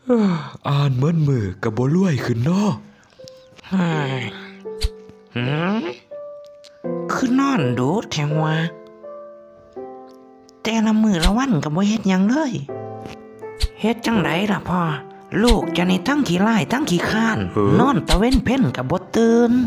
อ่านเหมือนมือกับบ่รวยขึ้นเนาะคือนอนดูแถวว่าแต่ละมือละวันกับบ่เฮ็ดหยังเลยเฮ็ดจังไดล่ะพ่อลูกจะนี่ทั้งขี้ร้ายทั้งขี้ข้านนอนตะเว้นเพ่นกับบ่ตื่น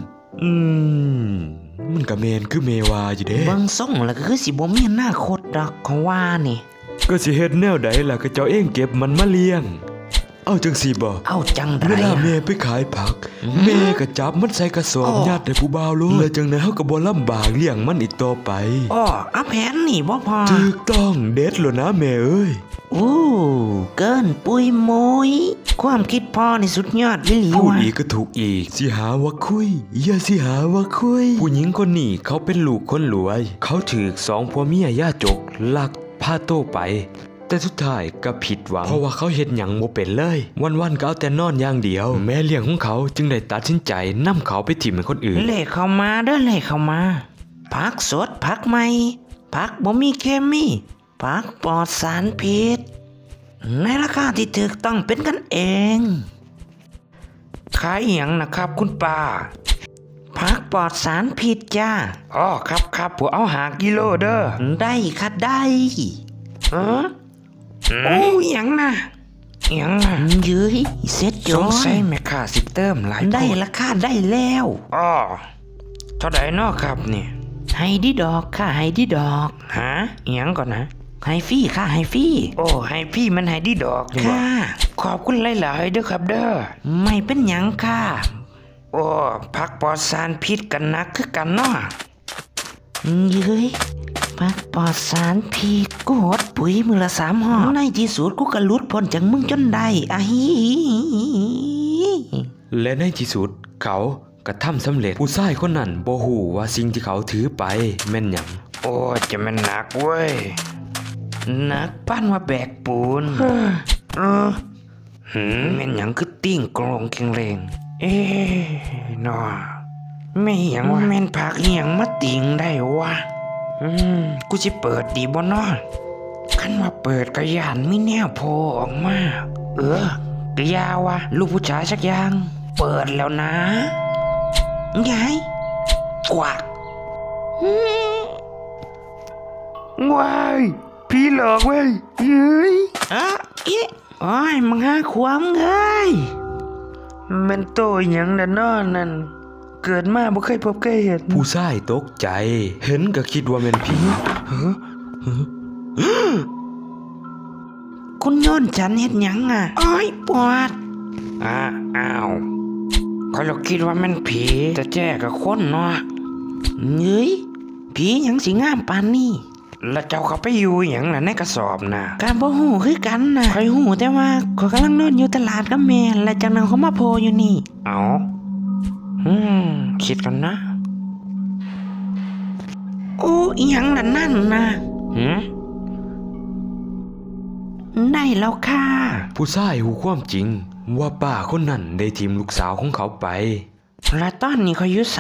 มันก็แม่นคือเมวาอยู่เด้เบิ่งส่งแล้วก็คือสิบ่มีอนาคตดอกของว่านี่ก็สิเฮ็ดแนวใดล่ะก็เจ้าเองเก็บมันมาเลี้ยงเอาจังสิบ่เอาจังไดเวลาแม่ไปขายผักแม่ก็จับมันใส่กระสอบยัดให้ผู้บ่าวโลดแล้วจังนั้นเฮาก็บ่ลำบากเลี้ยงมันอีกต่อไปเอาแผนนี่บ่พอถูกต้องเด็ดแล้วนะแม่เอ้ยเกินปุยโมยความคิดพ่อนี่สุดยอดวิลีพูดอีกก็ถูกอีกสิหาว่าคุยอย่าสิหาว่าคุยผู้หญิงคนนี้เขาเป็นลูกคนรวยเขาถูก2ผัวเมียย่าจกลักพาโตไปแต่สุดท้ายก็ผิดหวังเพราะว่าเขาเฮ็ดหยังบ่เป็นเลยวันๆก็เอาแต่นอนอย่างเดียวแม่เลี้ยงของเขาจึงได้ตัดสินใจนำเขาไปถิ่มให้คนอื่นเล่เข้ามาเด้อเล่เข้ามาผักสดผักใหม่ผักบ่มีเคมีผักปลอดสารพิษในราคาที่ถูกต้องเป็นกันเองขายหยังนะครับคุณป้าผักปลอดสารพิษจ้าครับผมเอา5 กิโลเด้อได้ค่ะได้หยังนะยื้อเซ็ตจงใส่แม่ค่าสิเติมหลายได้ราคาได้แล้วเท่าใดเนาะครับเนี่ยให้ดิดอกค่ะให้ดิดอกหยังก่อนนะให้ฟรี่ค่ะให้ฟรี่ให้พี่มันให้ดิดอกค่ะขอบคุณหลายๆเด้อครับเด้อไม่เป็นหยังค่ะผักปลอดสารพิษกันนักคือกันเนาะยื้อผักปลอดสารพิษกูหดปุ๋ยมือละ3 ห่อในที่สุดกูก็หลุดพ้นจากมึงจนได้และในที่สุดเขาก็ทำสำเร็จผู้ชายคนนั้นบ่ฮู้ว่าสิ่งที่เขาถือไปแม่นหยังจะแม่นหนักเว้ยหนักปั้นว่าแบกปูนแม่นหยังคือติ้งกลงแข็งแรงนอไม่หยังว่าแม่นผักหยังมาติ่งได้วะกูสิเปิดดีบ่เนาะคันว่าเปิดกระยานมีแนวโผล่ออกมากะยาวะลูกผู้ชายสักอย่างเปิดแล้วนะไงกวักว้ายพี่หลอกเว้ยมึงหาความเอ้ยมันโตอย่างนั้นนั่นเกิดมาบ่เคยพบเคยเห็นผู้ชายตกใจเห็นก็คิดว่าเป็นผีคุณโยนฉันเฮ็ดหยังปวดอ้าวเขาเราคิดว่ามันผีแต่แจ้กับคนเนาะผีหยังสิงามปานนี้แล้วเจ้าเขาไปอยู่หยังน่ะในกระสอบน่ะการบ่ฮู้คือกันน่ะใครฮู้แต่ว่าเขากำลังนอนอยู่ตลาดกับแม่แล้วจากนั้นเขามาโผล่อยู่นี่คิดกันนะอีหยังล่ะนั่นนะได้แล้วค่ะผู้ชายหูความจริงว่าป้าคนนั้นได้ทิมลูกสาวของเขาไปแล้วตอนนี้เขาอยู่ไส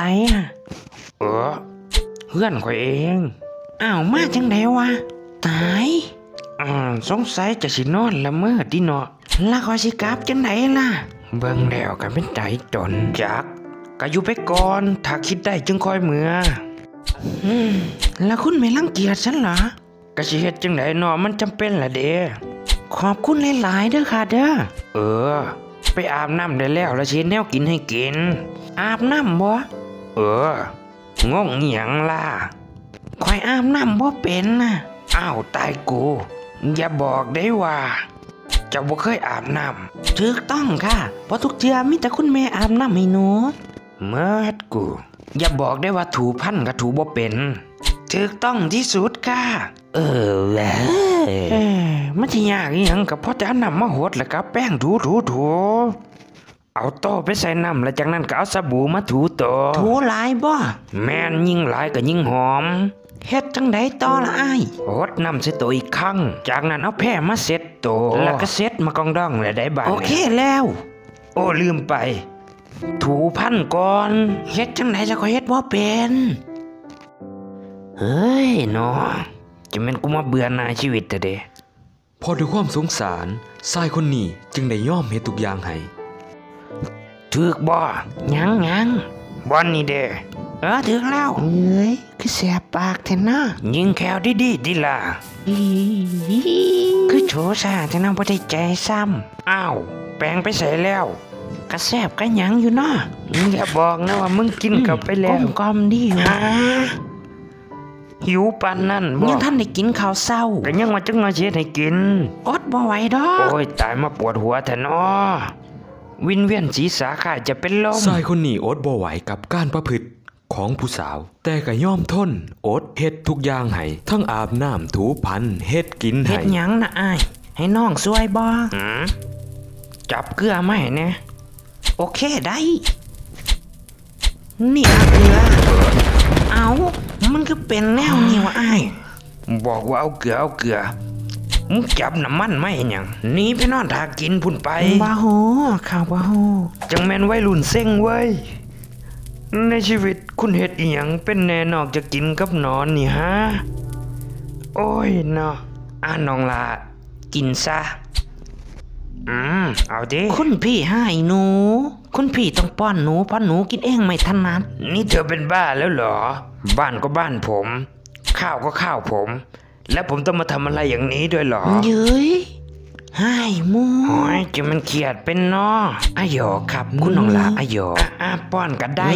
เพื่อนเขาเองมาจังไดวะตายสงสัยจะสินอนละเมอดิเนาะแล้วเขาสิกลับจังไดล่ะเบิ่งแล้วก็เป็นใจจนจักก็อยู่ไปก่อนถ้าคิดได้จึงค่อยเมื่อแล้วคุณไม่รังเกียจฉันเหรอก็สิเฮ็ดจังไดเนาะมันจำเป็นล่ะเด้ขอบคุณหลายๆเด้อค่ะเด้อไปอาบน้ำได้แล้วสิแนวกินให้กินอาบน้ำบ่งงหยังล่ะคอยอาบน้ำบ่เป็นน่ะตายกูอย่าบอกได้ว่าเจ้าบ่เคยอาบน้ำถูกต้องค่ะเพราะทุกเทื่อมีแต่คุณแม่อาบน้ำให้หนูเมื่อกูอย่าบอกได้ว่าถูพันกับถูบ่เป็นถูกต้องที่สุดค่ะมันจะยากอีหยังกับพ่อจะเอาน้ำมาหดแล้วก็แป้งถูเอาโต้ไปใส่น้ำแล้วจากนั้นก็เอาสบู่มาถูโตถูหลายบ่แม่นยิ่งหลายก็ยิ่งหอมเฮ็ดจังไดต่อละหดน้ำใส่โตอีกครั้งจากนั้นเอาแพร่มาเซ็ตโตแล้วก็เซ็ตมากองดองแล้วได้บาดโอเคแล้วลืมไปถูพันก่อนเฮ็ดจังไดจะก็เฮ็ดบ่เป็นเฮ้ยเนาะจะเป็นกูมาเบื่อหน่ายชีวิตแต่เด้พอด้วยความสงสารชายคนนี้จึงได้ยอมเฮ็ดทุกอย่างให้ถึกบ่ยังบอนนี่เด้ถึกแล้วเอ้ยคือแสบปากแท้นะยิงแควดีดิล่ะคือโฉซาแท้นะบ่ได้ใจซ้ำอ้าวแปลงไปใส่แล้วกระแสบกระหยังอยู่เนาะอย่าบอกนะว่ามึงกินเข้าไปแล้วกลมๆดีฮะหิวปานนั่นบ่ยังท่านได้กินข้าวเช้าก็ยังว่าจังมาเฮ็ดให้กินอดบ่ไหวดอกโอ้ยตายมาปวดหัวแท้น้อวินเวียนศีรษะข้าจะเป็นลมชายคนนี้อดบ่ไหวกับการประพฤติของผู้สาวแต่ก็ยอมทนอดเฮ็ดทุกอย่างให้ทั้งอาบน้ำถูพันเฮ็ดกินให้เฮ็ดหยังนะอ้ายให้น้องช่วยบ่จับเกลือมาให้แน่โอเคได้นี่อาเกลือเอามันก็เป็นแนวนี้วะอ้ายบอกว่าเอาเกลือมึงจับน้ำมันไม่หยังหนีไปนอนทากินพุ่นไปบ่โหข่าวบ่โหจังแม่นวัยรุ่นเซ็งเว้ยในชีวิตคุณเฮ็ดอีหยังเป็นแน่นอกจากกินกับนอนนี่ฮะโอ้ยเนาะน้องละกินซะเอาดิคุณพี่ให้หนูคุณพี่ต้องป้อนหนูเพราะหนูกินเองไม่ถนัดนี่เธอเป็นบ้าแล้วเหรอบ้านก็บ้านผมข้าวก็ข้าวผมและผมต้องมาทำอะไรอย่างนี้ด้วยเหรอเย้ยให้มูโอ้ยจะมันเขียดเป็นนออะหยอครับคุณน้องละอะหยอป้อนกันได้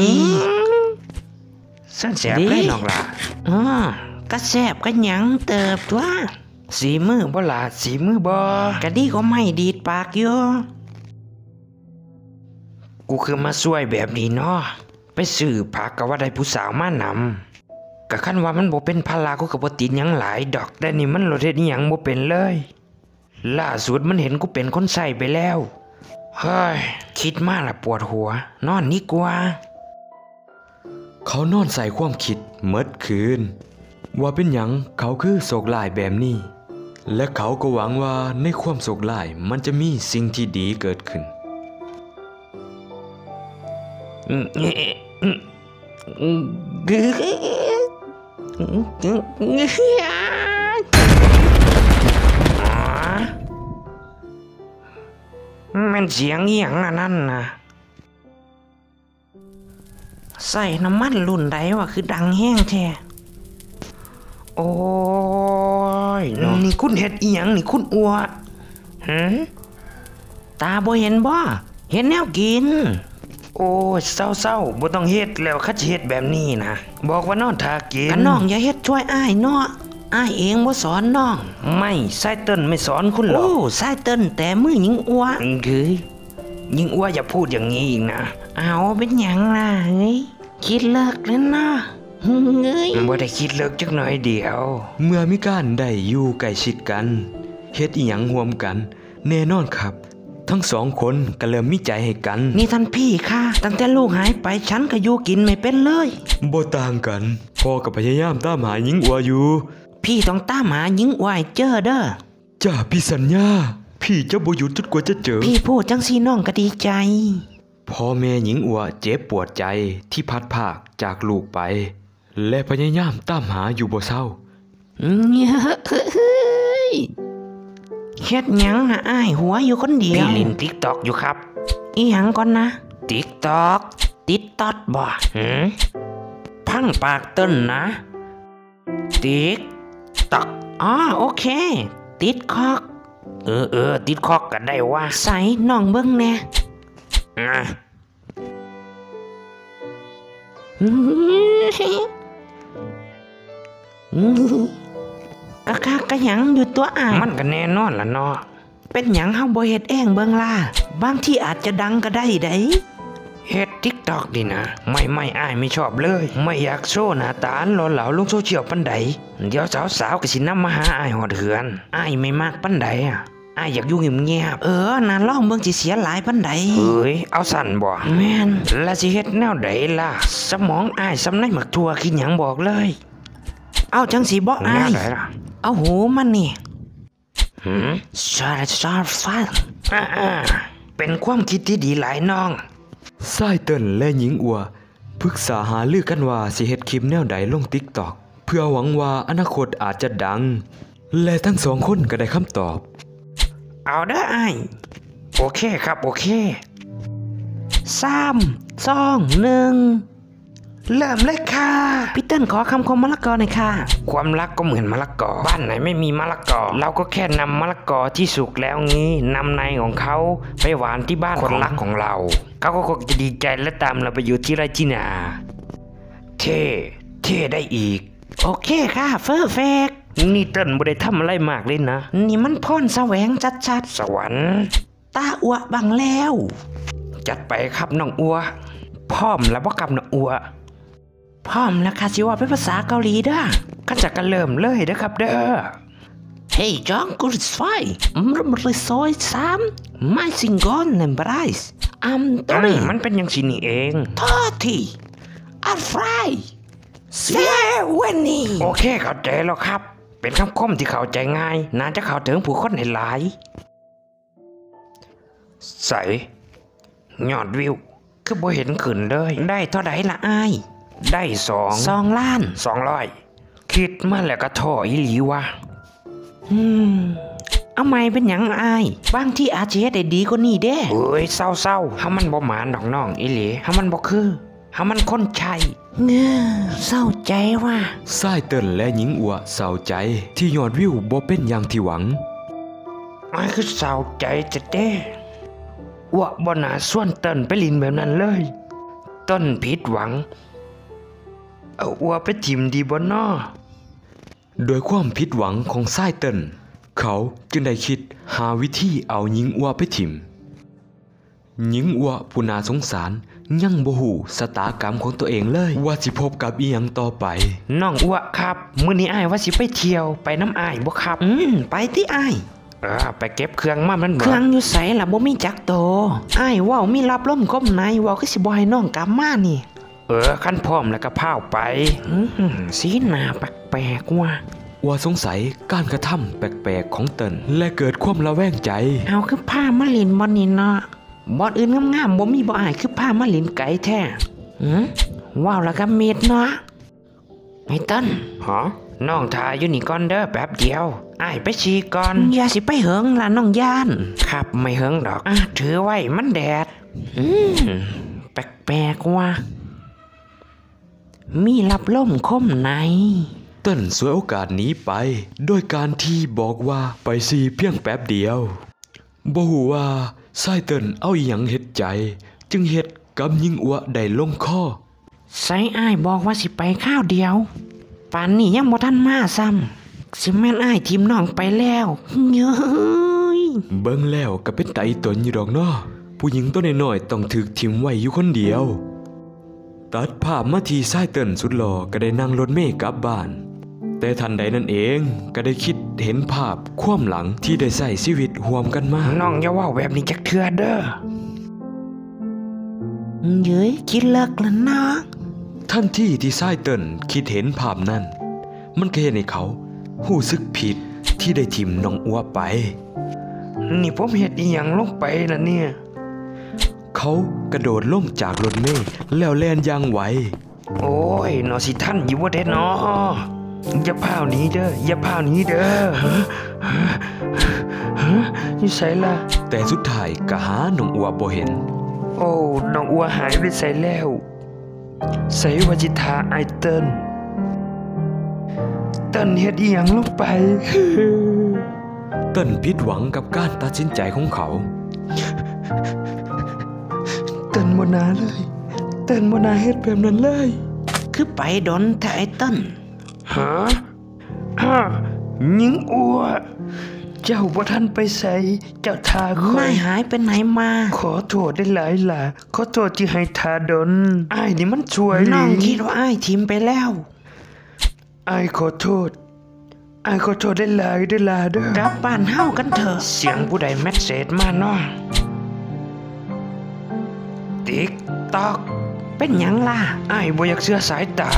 สั้นแสบได้น้องละก็แสบก็หยังเติบตัวสีมือบ่ล่ะสีมือบ่กะดีก็ไม่ดีดปากอยู่กูคือมาช่วยแบบนี้เนาะไปซื้อผักก็ว่าได้ผู้สาวมานำก็คันว่ามันบ่เป็นภาระกูก็บ่ติดหยังหลายดอกแต่นี่มันโลดเฮ็ดอีหยังบ่เป็นเลยล่าสุดมันเห็นกูเป็นคนใส่ไปแล้วเฮ้ยคิดมากละปวดหัวนอนนี่กว่าเขานอนใส่ความคิดเมิดคืนว่าเป็นหยังเขาคือโศกลายแบบนี้และเขาก็หวังว่าในความโศกลายมันจะมีสิ่งที่ดีเกิดขึ้นมันเสียงเหี้ยงนั่นนะใส่น้ำมันรุ่นใดวะคือดังแห้งแท้โอ้ยนี่คุณเห็ดอีหยังนี่คุณอัวตาบ่เห็นบ่เห็นแนวกินโอ้ยเศร้าบ่ต้องเฮ็ดแล้วคัดเฮ็ดแบบนี้นะบอกว่านอนทากินกันน้องอย่าเฮ็ดช่วยอ้ายเนาะอ้ายเองบ่สอนน้องไม่ไส้เติ้นไม่สอนคุณหรอกโอ้ไส้เติ้นแต่มือหญิงอัวคือหญิงอัวอย่าพูดอย่างนี้อีกนะเอาเป็นหยังล่ะเฮ้ยคิดเลิกแล้วเนาะเฮ้ยบ่ได้คิดเลิกจักหน่อยเดียวเมื่อมีการได้อยู่ใกล้ชิดกันเฮ็ดอีหยังร่วมกันแน่นอนครับทั้งสองคนก็เริ่มมีใจให้กันนี่ท่านพี่ค่ะตั้งแต่ลูกหายไปฉันก็อยู่กินไม่เป็นเลยบ่ต่างกันพ่อก็พยายามตามหาหญิงอัวอยู่พี่ต้องตามหาหญิงอัวให้เจอเด้อจ้าพี่สัญญาพี่จะบ่หยุดจนกว่าจะเจอพี่พูดจังซี่น้องก็ดีใจพ่อแม่หญิงอัวเจ็บปวดใจที่พัดพากจากลูกไปและพยายามตามหาอยู่บ่เศร้าเฮ็ดหยังนะอ้ายหัวอยู่คนเดียวพี่เล่น TikTok อยู่ครับอีหยังก่อนนะ TikTok ติดตอดบ่พังปากเติ้นนะ TikTok โอเคติดคอกติดคอกกันได้ว่าใส่น้องเบิ่งแน่ก็หยังอยู่ตัวอ่างมันก็แน่นอนล่ะเนาะเป็นหยังเฮาบ่เฮ็ดเองเบิ่งล่ะบางที่อาจจะดังก็ได้เด้เฮ็ด TikTok ดินะไม่อ้ายไม่ชอบเลยไม่อยากโชว์หน้าตาหล่อเหลาลงโซเชียลปานใดเดี๋ยวสาวๆก็สินำมาหาอ้ายฮอดเฮือนอ้ายไม่มักปานใดอ้ายอยากอยู่เงียบๆน่าลองเบิ่งสิเสียหลายปานใดเอ้ยเอาสั่นบ่แม่นแล้วสิเฮ็ดแนวใดล่ะสมองอ้ายสำในหมักทั่วคิดหยังบอกเลยเอาจังสิบ่อ้ายเอาหูมันนี่ชาฟังเป็นความคิดที่ดีหลายน้องชายเติ้นและหญิงอัวปรึกษาหารือกันว่าสิเฮ็ดคลิปแนวใดลง TikTok เพื่อหวังว่าอนาคตอาจจะดังและทั้งสองคนก็ได้คำตอบเอาเด้อไอ้โอเคครับโอเค3 2 1เริ่มเลยค่ะพี่เติ้ลขอคำคมมะละกอหน่อยค่ะความรักก็เหมือนมะละกอบ้านไหนไม่มีมะละกอเราก็แค่นำมะละกอที่สุกแล้วงี้นำในของเขาไปหวานที่บ้านคนรักของเราเขาก็คงจะดีใจและตามเราไปอยู่ที่ไร่ที่นาเท่ได้อีกโอเคค่ะเฟอร์เฟกนี่เติ้ลบ่ได้ทำอะไรมากเลยนะนี่มันพ่นแสวงชัดๆสวรรค์ตาอัวบังแล้วจัดไปครับน้องอัวพร้อมแล้วบ่กับน้องอัวพร้อมแล้วค่ะสิว่าเป็นภาษาเกาหลีเด้อก็จะกันเริ่มเลยเด้อครับเด้อ Hey John good is fine soy Sam my single and Bryceมันเป็นอย่างสินี่เอง30 I'm fry Seventyโอเคเข้าใจแล้วครับเป็นคำคมที่เข้าใจง่ายน่าจะเข้าถึงผู้คนในหลายใส่ยอดวิวคือบ่เห็นขึ้นเลยได้เท่าไหร่ละอ้ายได้2 ล้าน 200คิดมาแล้วก็ท้ออีหลีวะเอาไม่เป็นหยังอ้ายบางที่อาจจะเฮ็ดได้ดีกว่านี้เด้เอ้ยเศร้าๆเฮามันบ่หมานดอกน้องอีหลีเฮามันบ่คือเฮามันคนใช่เศร้าใจว่ะทรายเติ้นและหญิงอัวเศร้าใจที่ยอดวิวบ่เป็นอย่างที่หวังอ้ายคือเศร้าใจจะเด้อัวบ่น่าส่วนเติ้นไปลินแบบนั้นเลยเติ้นผิดหวังเอาอัวไปทิ่มดีบ่น้อโดยความผิดหวังของทรายเติ้นเขาจึงได้คิดหาวิธีเอาหญิงอัวไปทิ่มหญิงอัวผู้น่าสงสารยังบ่ฮู้ชะตากรรมของตัวเองเลยว่าสิพบกับอีหยังต่อไปน้องอัวครับมื้อนี้อ้ายว่าสิไปเที่ยวไปน้ำอ้ายบ่ครับไปที่อ้ายไปเก็บเครื่องมามันเครื่องอยู่ไสล่ะบ่มีจักโตอ้ายเว้ามีรับลมก้มในเว้าคือสิบ่ให้น้องกลับมานี่คันพร้อมแล้วก็พาวไปสีหน้าแปลกๆว่าสงสัยการกระทำแปลกๆของเติ้นและเกิดความระแวงใจเอาคือผ้ามาลินบ่นี่เนาะบอดอื่นงามๆบ่มีบ่อายคือผ้ามาลินไก่แท้ว้าวแล้วก็เม็ดเนาะไอ้เติ้ลน้องทาอยู่นี่ก่อนเด้อแป๊บเดียวอ้ายไปฉี่ก่อนอย่าสิไปเหิงล่ะน้องย่านครับไม่เหิงดอกถือไว้มันแดดแปลกๆว่ามีรับลมคมในเติ้นสวยโอกาสนี้ไปโดยการที่บอกว่าไปซีเพียงแป๊บเดียวบ่ฮู้ว่าทรายเติ้นเอาอีหยังเฮ็ดใจจึงเฮ็ดกับหญิงอัวได้ลงคอไสอ้ายบอกว่าสิไปข้าวเดียวป่านนี้ยังบ่ทันมาซ้ำสิแม่นอ้ายทิมน้องไปแล้วเย้ยเบิ่งแล้วก็เป็นตาอีตนอยู่ดอกเนาะผู้หญิงตัวน้อยๆต้องถูกทิมไว้อยู่คนเดียวตัดภาพมาที่ทรายเติ้นสุดหล่อก็ได้นั่งรถเมล์กลับบ้านแต่ทันใดนั่นเองก็ได้คิดเห็นภาพความหลังที่ได้ใช้ชีวิตร่วมกันมาน้องอย่าว่าแบบนี้จักเทื่อเด้อเย้ยคิดเลิกแล้วนะทันทีที่ทรายเติ้นคิดเห็นภาพนั้นมันก็เฮ็ดให้เขารู้สึกผิดที่ได้ทิ่มน้องอัวไปนี่ผมเฮ็ดอีหยังลงไปล่ะเนี่ยเขากระโดดลงจากรถเมล์แล้วแล่นอย่างไวโอ้ยนอสิท่านอยู่บ่ได้เนาะอย่าพาวนี้เด้ออย่าพาวนี้เด้อนี่ไสล่ะแต่สุดท้ายก็หาน้องอัวบ่เห็นโอ้น้องอัวหายไปไสแล้วไสว่าจิทาไอเติ้นเฮ็ดอีหยังลงไปเติ้นผิดหวังกับการตัดสินใจของเขาเติ้นบ่น่าเลยเติ้นบ่น่าเฮ็ดแบบนั้นเลยคือไปดนแต่ไอ้เติ้นหญิงอัวเจ้าบ่ทันไปใส่เจ้าทาคอยไม่หายไปไหนมาขอโทษได้หลายล่ะขอโทษที่ให้ทาดนอ้ายนี่มันช่วยน้องคิดว่าอ้ายทิมไปแล้วอ้ายขอโทษได้หลายได้ลาเด้อกลับบ้านเฮากันเถอะเสียงผู้ใดแมสเสจมาเนาะติ๊กตอกเป็นหยังล่ะอ้ายบ่อยากเชื่อสายตา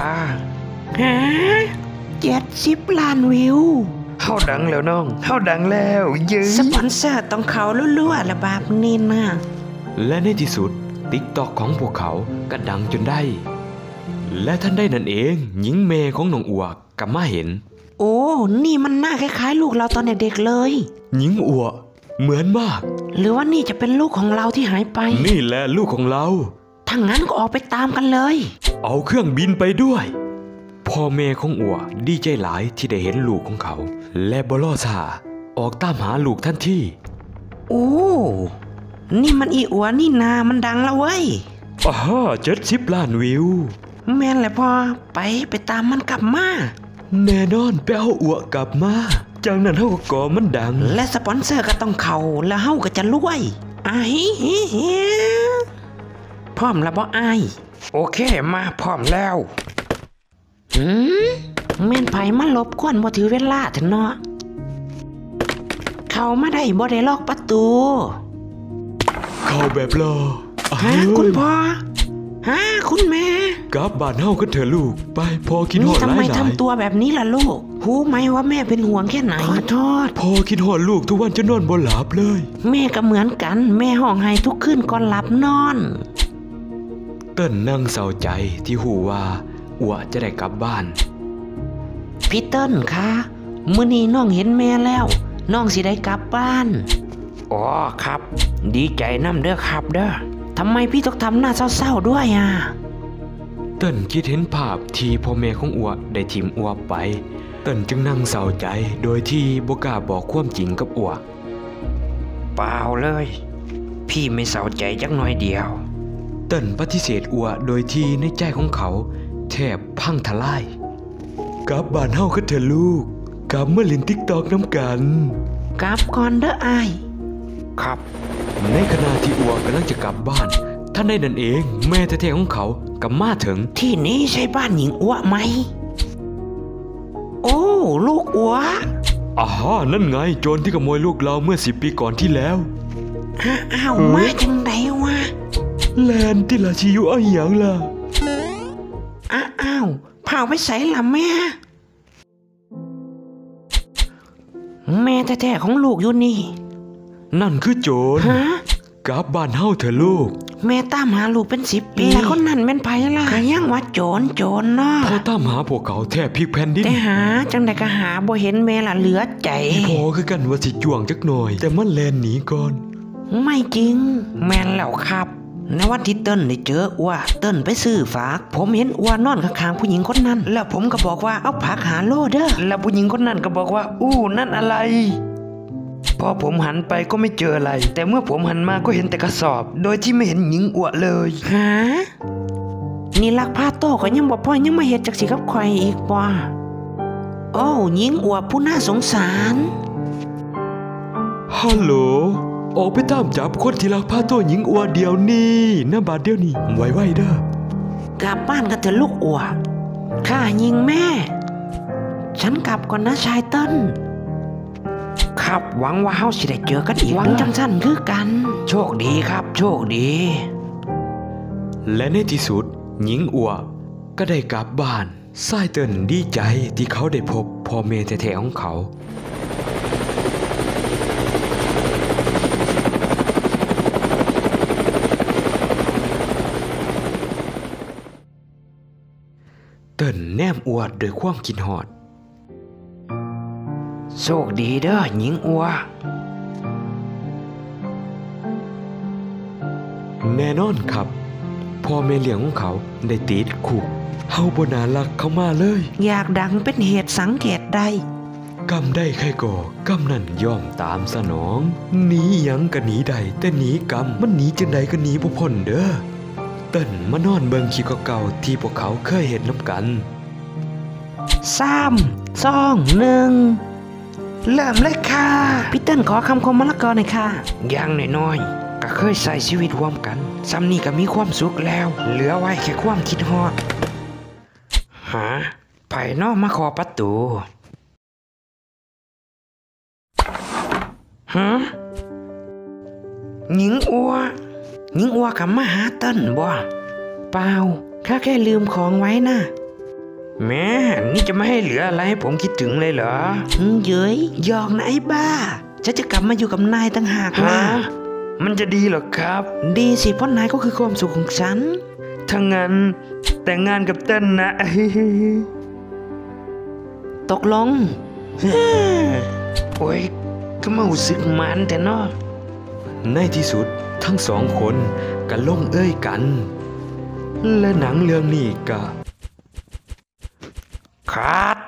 70 ล้านวิวเฮาดังแล้วน้องเฮาดังแล้วยืนสปอนเซอร์ต้องเขาลั่วๆละบาปนี่นะและในที่สุด TikTok ของพวกเขาก็ดังจนได้และทันได้นั่นเองหญิงเมย์ของน้องอัวก็มาเห็นโอ้นี่มันหน้าคล้ายๆลูกเราตอนเด็กๆเลยหญิงอัวเหมือนมากหรือว่านี่จะเป็นลูกของเราที่หายไปนี่แหละลูกของเราถ้างั้นก็ออกไปตามกันเลยเอาเครื่องบินไปด้วยพ่อแม่ของอัวดีใจหลายที่ได้เห็นลูกของเขาและบลอซาออกตามหาลูกทันทีโอ้นี่มันอีอัวนี่นามันดังแล้วเว้ย 70 ล้านวิวแม่นแหละพ่อไปตามมันกลับมาแน่นอนไปเอาอัวกลับมาจากนั้นเฮาก็ก่อมันดังและสปอนเซอร์ก็ต้องเข้าแล้วเฮาก็จะรวยพร้อมแล้วบ่อ้ายโอเคมาพร้อมแล้วแม่นไผมาลบกวนบ่ถือเวลาเถอะเนาะเข้ามาได้บ่ได้ล็อกประตูเข้าแบบรอคุณพ่อคุณแม่กลับบ้านเฮากันเถอะลูกไปพ่อคิดฮอดหลายๆทำไมทำตัวแบบนี้ล่ะลูกรู้ไหมว่าแม่เป็นห่วงแค่ไหนขอโทษพ่อคิดฮอดลูกทุกวันจะนอนบ่หลับเลยแม่ก็เหมือนกันแม่ห้องไห้ทุกคืนก่อนหลับนอนเติ้นนั่งเศร้าใจที่หูว่าอัวจะได้กลับบ้านพี่เติ้นคะมื้อนี้น้องเห็นแม่แล้วน้องสิได้กลับบ้านอ๋อครับดีใจนำเด้อครับเด้อทำไมพี่ต้องทำหน้าเศร้าๆด้วยเติ้นคิดเห็นภาพที่พ่อแม่ของอัวได้ทิมอัวไปเติ้นจึงนั่งเศร้าใจโดยที่บ่กล้าบอกความจริงกับอัวเปล่าเลยพี่ไม่เศร้าใจจักหน่อยเดียวเติ้นปฏิเสธอัวโดยที่ในใจของเขาแทบพังทลายกลับบ้านเฮากันเถอะลูกกลับมาเล่น TikTok น้ำกันกลับก่อนเด้ออ้ายครับในขณะที่อัวกำลังจะกลับบ้านท่านใดนั่นเองแม่แท้ๆของเขากับมาถึงที่นี้ใช่บ้านหญิงอัวไหมโอ้ลูกอัวนั่นไงโจรที่ขโมยลูกเราเมื่อ10 ปีก่อนที่แล้วอ้าวมาจังไดวะแลนที่ราชิยุเอาอย่างล่ะอ้าวพาไปใส่ล่ะแม่แท้ๆของลูกอยู่นี่นั่นคือโจรกลับบ้านเฮาเถอะลูกแม่ตามหาลูกเป็น10 ปีแล้วคนนั้นเป็นไผล่ะก็ยังว่าโจรเนาะพ่อตามหาพวกเขาแทบพลิกแผ่นดินแต่หาจังได๋ก็หาบ่เห็นแม่ล่ะเหลือใจพ่อคือกันว่าสิจ้วงจักหน่อยแต่มันแล่นหนีก่อนไม่จริงแม่นแล้วครับในวันที่เติ้นได้เจออัวเติ้นไปซื้อฝากผมเห็นอัวนอนข้างๆผู้หญิงคนนั้นแล้วผมก็บอกว่าเอาผักหาโลเด้อแล้วผู้หญิงคนนั้นก็บอกว่านั่นอะไรพอผมหันไปก็ไม่เจออะไรแต่เมื่อผมหันมาก็เห็นแต่กระสอบโดยที่ไม่เห็นหญิงอัวเลยนี่ลักพาโตก็ยังบ่พอยังมาเฮ็ดจักสิกับข่อยอีกบ่หญิงอัวผู้น่าสงสารฮัลโหลออกไปตามจับคนที่ลักพาโตหญิงอัวเดียวนี่น้ำบาดเดียวนี่ไวๆเด้อกลับบ้านกันเถอะลูกอัวข้ายิงแม่ฉันกลับก่อนนะชายเติ้นครับหวังว่าเฮาสิได้เจอกันอีกหวังจังซั่นคือกันโชคดีครับโชคดีและในที่สุดหญิงอัวก็ได้กลับบ้านชายเติ้นดีใจที่เขาได้พบพ่อแม่แท้ๆของเขาเติ้นแนมอวดด้วยความคิดฮอดโชคดีเด้อหญิงอัวแน่นอนครับพ่อแม่เลี้ยงของเขาได้ติดคุกเฮาบ่น่ารักเขามาเลยอยากดังเป็นเหตุสังเกตได้กำได้ใครก่อกำนั่นย่อมตามสนองหนีหยังก็หนีได้แต่หนีกรรมมันหนีจังใดก็หนีบ่พ้นเด้อเติ้นมานอนเบิ่งคลิปเก่าๆที่พวกเขาเคยเห็นนำกัน 3 2 1เริ่มเลยค่ะพี่เติ้นขอคำคมมะละกอหน่อยค่ะอย่างน้อยๆก็เคยใช้ชีวิตร่วมกันซ้ำนี่ก็มีความสุขแล้วเหลือไว้แค่ความคิดฮอดไผนอกมาขอประตูหญิงอัวกลับมาหาเติ้นบ่เปล่าข้าแค่ลืมของไว้นะแม่นี่จะไม่ให้เหลืออะไรให้ผมคิดถึงเลยเหรอเย้ยหยอกนะไอ้บ้าฉันจะกลับมาอยู่กับนายต่างหากนะมันจะดีหรอครับดีสิเพราะนายก็คือความสุขของฉันถ้างั้นแต่งงานกับเติ้นนะตกลง โอ้ยก็มารู้สึกมันแต่เนาะในที่สุดทั้งสองคนก็ลงเอ้ยกัน และหนังเรื่องนี้ก็ขาด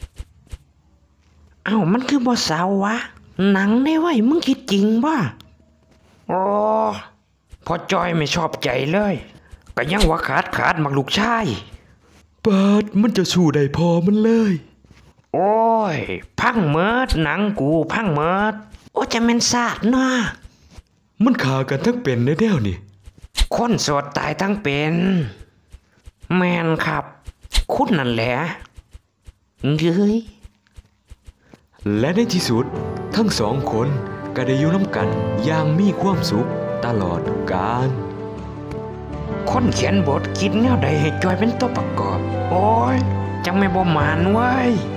เอ้ามันคือบ่เศร้าวะหนังได้ไว้มึงคิดจริงป่ะโอ้พอจอยไม่ชอบใจเลยก็ยังว่าขาดมักลูกชายเปิดมันจะสู้ได้พอมันเลยโอ้ยพังเมิดหนังกูพังเมิดโอ้จะเป็นศาสตร์เนาะมันขากันทั้งเป็นในแนวนี่คนโสดตายทั้งเป็นแมนครับคุณนั่นแหละเย้ยและในที่สุดทั้งสองคนก็ได้อยู่น้ำกันอย่างมีความสุขตลอดกาลคนเขียนบทคิดแนวใดให้จอยเป็นตัวประกอบ โอ้ยจังไม่บ่หมานเว้ย